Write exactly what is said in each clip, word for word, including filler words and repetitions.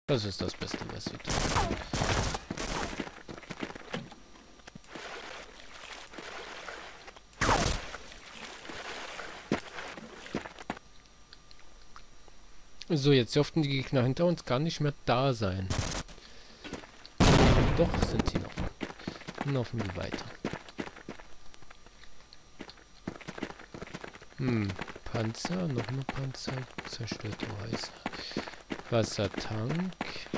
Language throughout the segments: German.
Das ist das Beste, was sie tun. So, jetzt dürften die Gegner hinter uns gar nicht mehr da sein. Doch, sind sie noch. Dann laufen wir weiter. Hm, Panzer, noch mehr Panzer, zerstörte Häuser. Wassertank.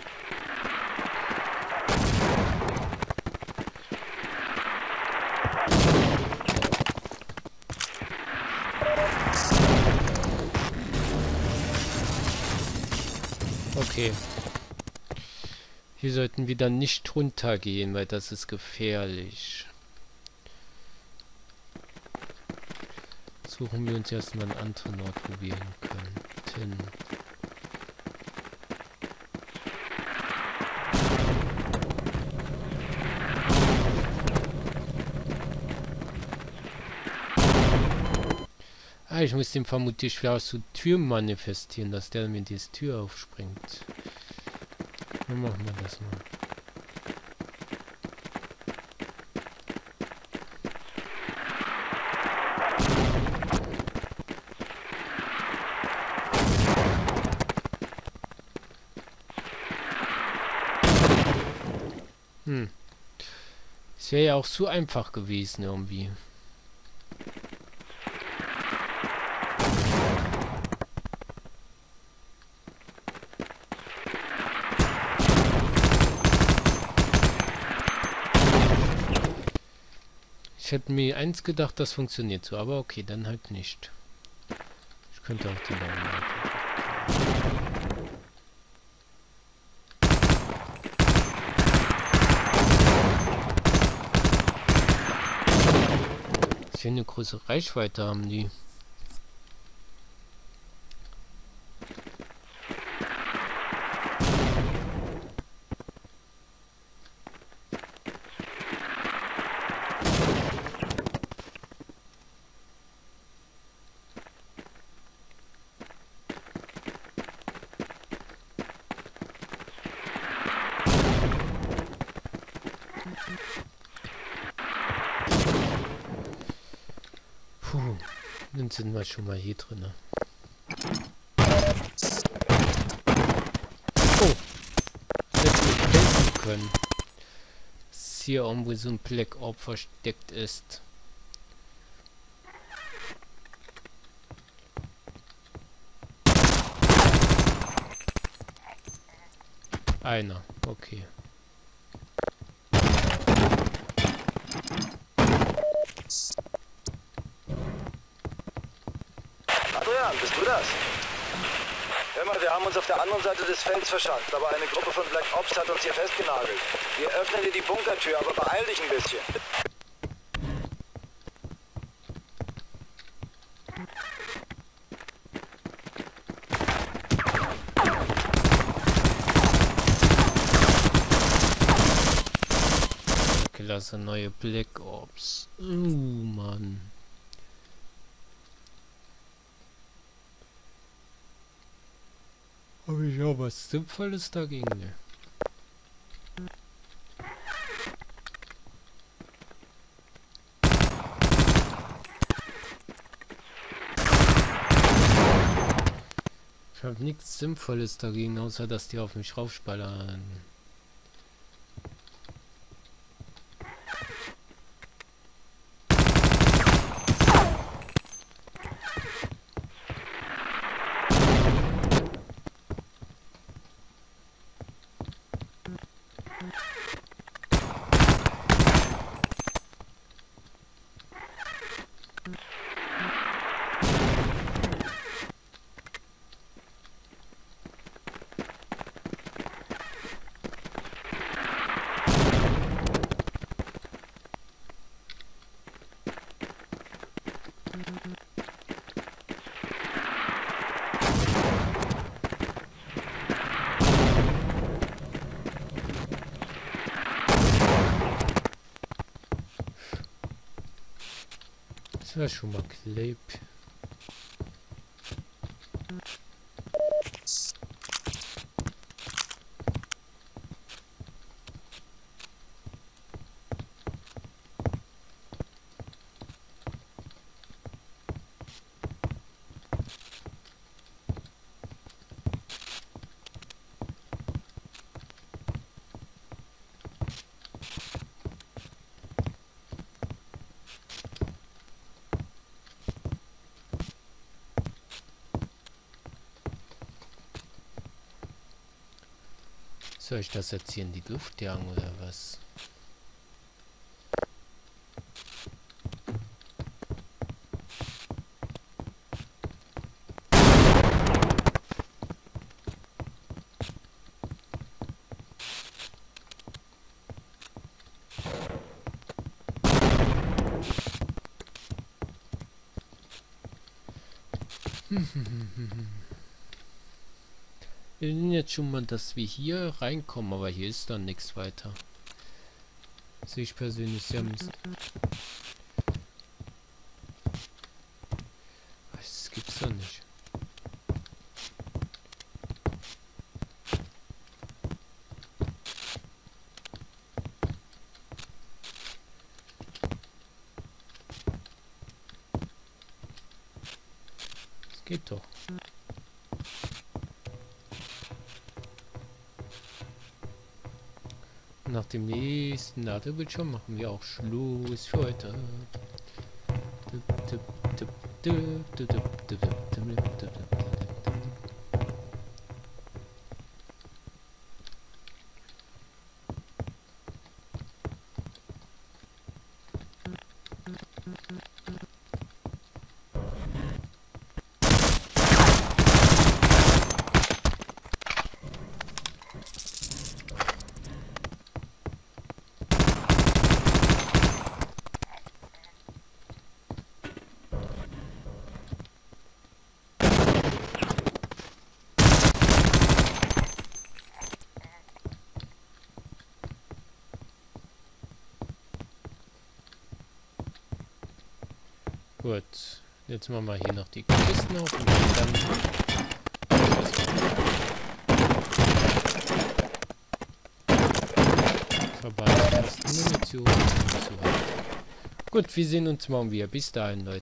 Okay. Hier sollten wir dann nicht runtergehen, weil das ist gefährlich. Suchen wir uns erstmal einen anderen Ort, wo wir hin könnten. Ah, ich muss den vermutlich für aus der Tür manifestieren, dass der mir diese Tür aufspringt. Dann machen wir das mal. Hm. Es wäre ja auch zu einfach gewesen irgendwie. Ich hätte mir eins gedacht, das funktioniert so, aber okay, dann halt nicht. Ich könnte auch die Daumen für eine große Reichweite haben die. Puh, dann sind wir schon mal hier drin. Oh, hätte ich helfen können. Dass hier irgendwo so ein Black Orb versteckt ist. Einer, okay. Adrian, bist du das? Hör mal, wir haben uns auf der anderen Seite des Felds verschanzt, aber eine Gruppe von Black Ops hat uns hier festgenagelt. Wir öffnen dir die Bunkertür, aber beeil dich ein bisschen. Klasse, neue Black Ops. Uh, Mann. Habe ich auch was Sinnvolles dagegen? Ne? Ich habe nichts Sinnvolles dagegen, außer dass die auf mich raufspallern. Das war schon mal Clip. Soll ich das jetzt hier in die Luft jagen oder was? Wir sehen jetzt schon mal, dass wir hier reinkommen, aber hier ist dann nichts weiter. Sehe ich persönlich sehr miss. Das gibt's doch nicht. Das geht doch. Nach dem nächsten Ladebildschirm machen wir auch Schluss für heute. Gut, jetzt machen wir hier noch die Kisten auf und dann Verband, Munition und so weiter. Gut, wir sehen uns morgen wieder. Bis dahin, Leute.